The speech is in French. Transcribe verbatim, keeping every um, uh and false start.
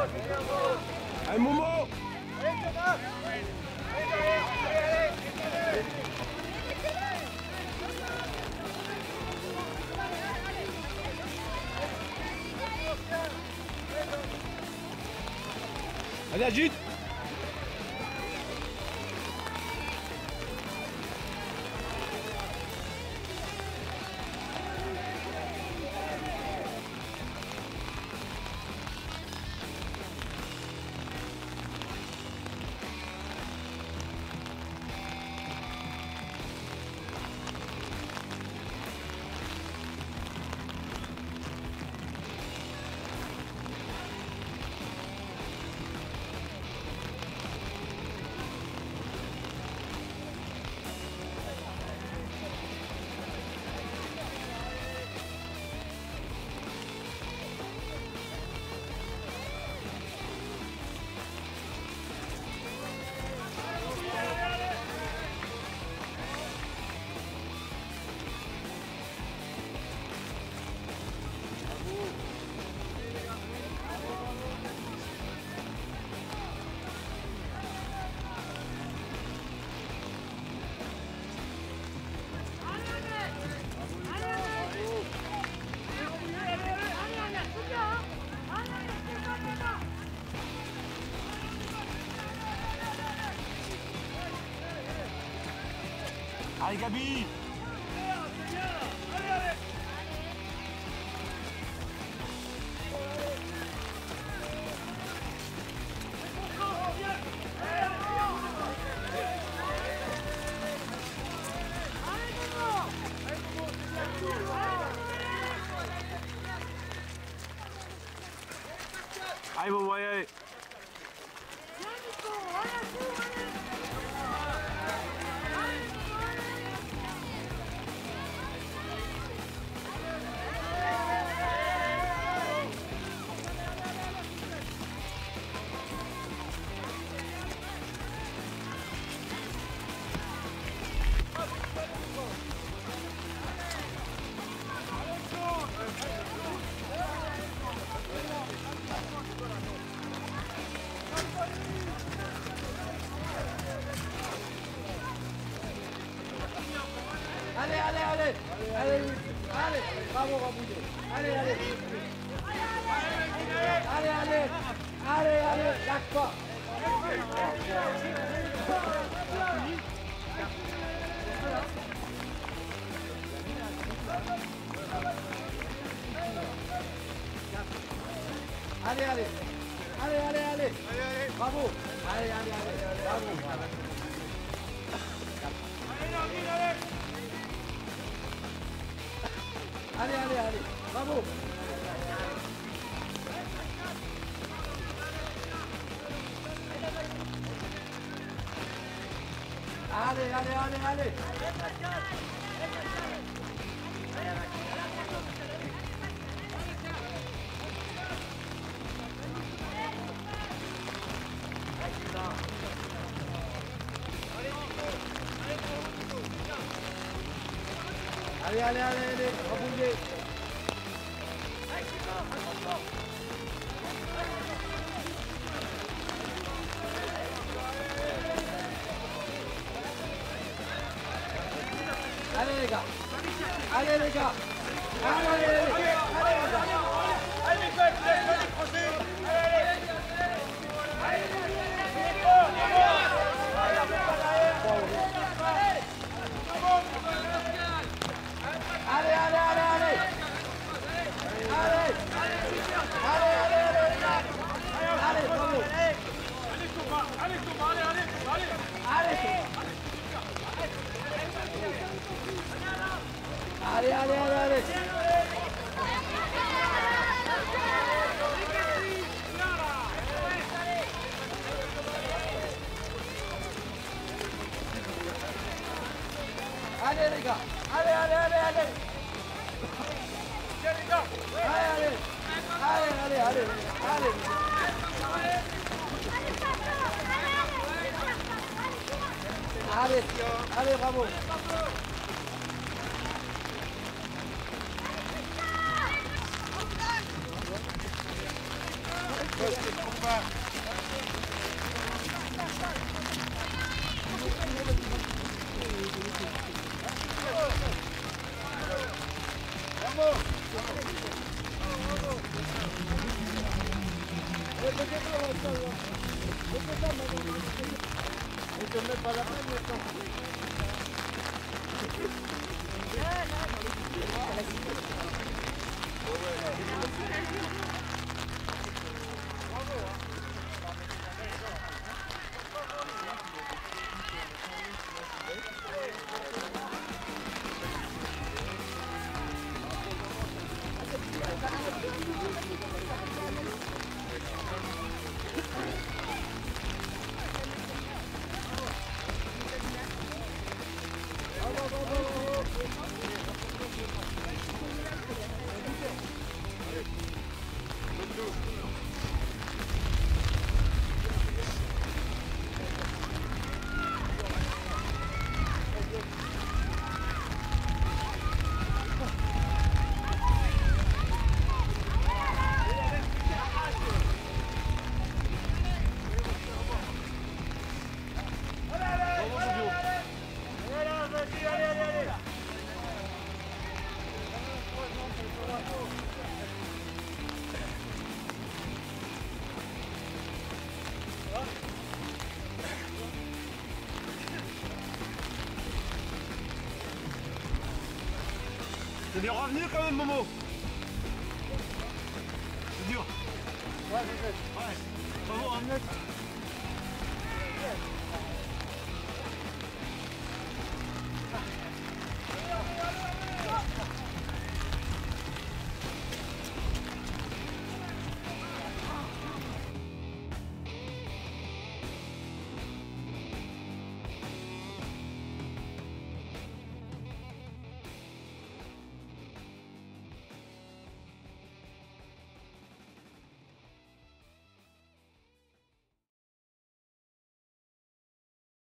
Allez, Momo. Allez, agite. Allez Gabi! Allez vous voyez! Allez, allez, allez, allez, allez, bravo Rabouillet, allez, allez, allez, allez, allez, allez, lâche pas. Allez, allez, allez, allez, allez, bravo, allez, allez, allez, bravo. Allez, allez, allez, bravo. Allez, allez, allez, allez. Allez, allez, allez, allez, Rabouillet. Allez les gars, allez les gars, allez, allez, allez, allez les gars. Allez les gars, allez, croisez. Allez, allez, allez, allez. Allez, allez, allez, allez les gars. Allez, bravo. Allez Thomas, allez Thomas, allez, allez, allez. Allez, allez, allez, allez, allez. Allez les gars, allez, allez, allez, allez. Tiens les gars. Allez, allez, allez, allez, allez. Allez, allez, bravo. Allez, va. Vamos. C'est des revenus quand même, Momo. C'est dur. Ouais, c'est Ouais. Bravo, hein.